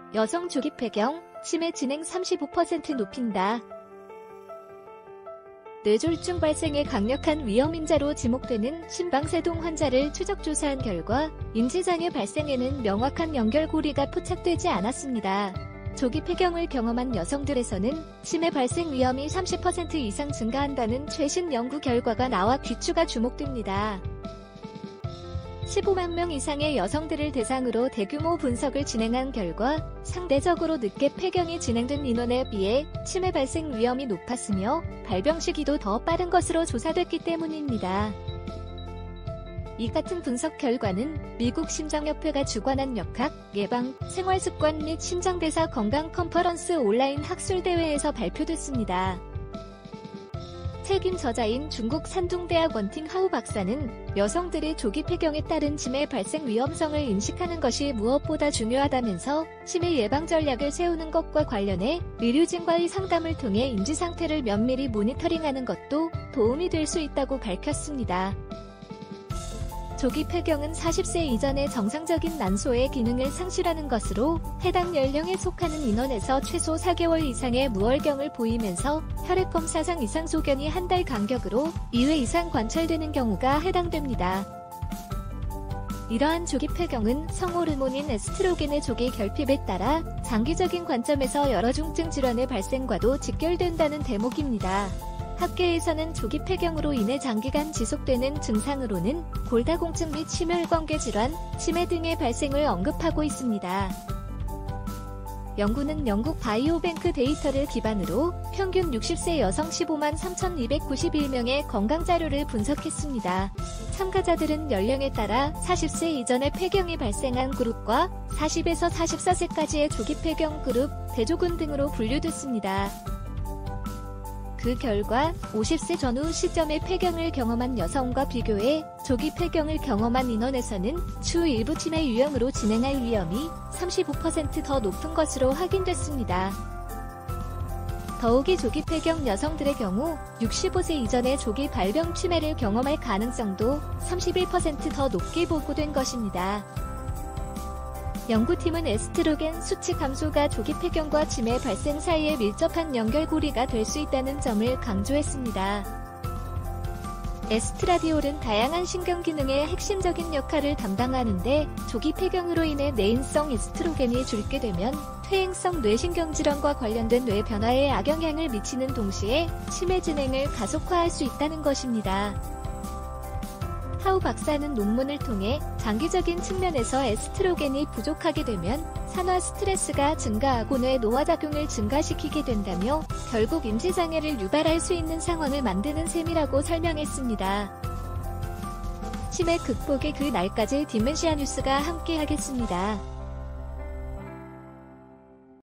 여성 조기 폐경, 치매 진행 35% 높인다. 뇌졸중 발생의 강력한 위험인자로 지목되는 심방세동 환자를 추적 조사한 결과 인지장애 발생에는 명확한 연결고리가 포착되지 않았습니다. 조기 폐경을 경험한 여성들에서는 치매 발생 위험이 30% 이상 증가한다는 최신 연구 결과가 나와 귀추가 주목됩니다. 15만 명 이상의 여성들을 대상으로 대규모 분석을 진행한 결과 상대적으로 늦게 폐경이 진행된 인원에 비해 치매 발생 위험이 높았으며 발병 시기도 더 빠른 것으로 조사됐기 때문입니다. 이 같은 분석 결과는 미국 심장협회가 주관한 역학, 예방, 생활습관 및 심장대사 건강 컨퍼런스 온라인 학술대회에서 발표됐습니다. 책임 저자인 중국 산둥대학 원팅하우 박사는 여성들의 조기 폐경에 따른 치매 발생 위험성을 인식하는 것이 무엇보다 중요하다면서 치매 예방 전략을 세우는 것과 관련해 의료진과의 상담을 통해 인지 상태를 면밀히 모니터링하는 것도 도움이 될 수 있다고 밝혔습니다. 조기 폐경은 40세 이전의 정상적인 난소의 기능을 상실하는 것으로 해당 연령에 속하는 인원에서 최소 4개월 이상의 무월경을 보이면서 혈액검사상 이상 소견이 한 달 간격으로 2회 이상 관찰되는 경우가 해당됩니다. 이러한 조기 폐경은 성호르몬인 에스트로겐의 조기 결핍에 따라 장기적인 관점에서 여러 중증 질환의 발생과도 직결된다는 대목입니다. 학계에서는 조기 폐경으로 인해 장기간 지속되는 증상으로는 골다공증 및 심혈관계 질환, 치매 등의 발생을 언급하고 있습니다. 연구는 영국 바이오뱅크 데이터를 기반으로 평균 60세 여성 15만 3,291명의 건강자료를 분석했습니다. 참가자들은 연령에 따라 40세 이전에 폐경이 발생한 그룹과 40에서 44세까지의 조기 폐경 그룹, 대조군 등으로 분류됐습니다. 그 결과 50세 전후 시점에 폐경을 경험한 여성과 비교해 조기 폐경을 경험한 인원에서는 추후 일부 치매 유형으로 진행할 위험이 35% 더 높은 것으로 확인됐습니다. 더욱이 조기 폐경 여성들의 경우 65세 이전에 조기 발병 치매를 경험할 가능성도 31% 더 높게 보고된 것입니다. 연구팀은 에스트로겐 수치 감소가 조기 폐경과 치매 발생 사이에 밀접한 연결고리가 될 수 있다는 점을 강조했습니다. 에스트라디올은 다양한 신경기능의 핵심적인 역할을 담당하는데 조기 폐경으로 인해 내인성 에스트로겐이 줄게 되면 퇴행성 뇌신경질환과 관련된 뇌 변화에 악영향을 미치는 동시에 치매 진행을 가속화할 수 있다는 것입니다. 하우 박사는 논문을 통해 장기적인 측면에서 에스트로겐이 부족하게 되면 산화 스트레스가 증가하고 뇌 노화작용을 증가시키게 된다며 결국 인지장애를 유발할 수 있는 상황을 만드는 셈이라고 설명했습니다. 치매 극복의 그 날까지 디멘시아 뉴스가 함께하겠습니다.